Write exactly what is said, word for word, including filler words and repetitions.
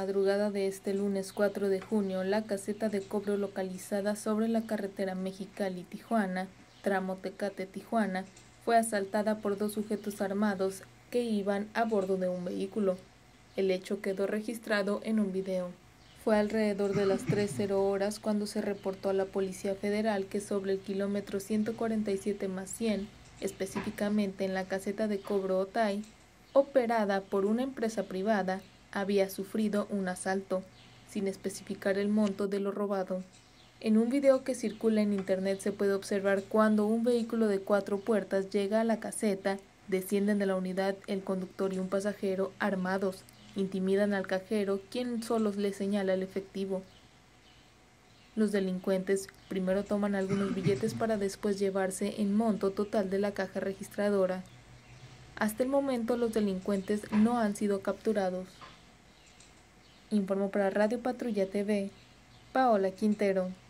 madrugada de este lunes cuatro de junio, la caseta de cobro localizada sobre la carretera Mexicali-Tijuana, tramo Tecate-Tijuana, fue asaltada por dos sujetos armados que iban a bordo de un vehículo. El hecho quedó registrado en un video. Fue alrededor de las tres horas cuando se reportó a la Policía Federal que sobre el kilómetro ciento cuarenta y siete más cien, específicamente en la caseta de cobro Otay, operada por una empresa privada, había sufrido un asalto, sin especificar el monto de lo robado. En un video que circula en internet se puede observar cuando un vehículo de cuatro puertas llega a la caseta, descienden de la unidad el conductor y un pasajero armados, intimidan al cajero, quien solo le señala el efectivo. Los delincuentes primero toman algunos billetes para después llevarse el monto total de la caja registradora. Hasta el momento los delincuentes no han sido capturados. Informó para Radio Patrulla T V, Paola Quintero.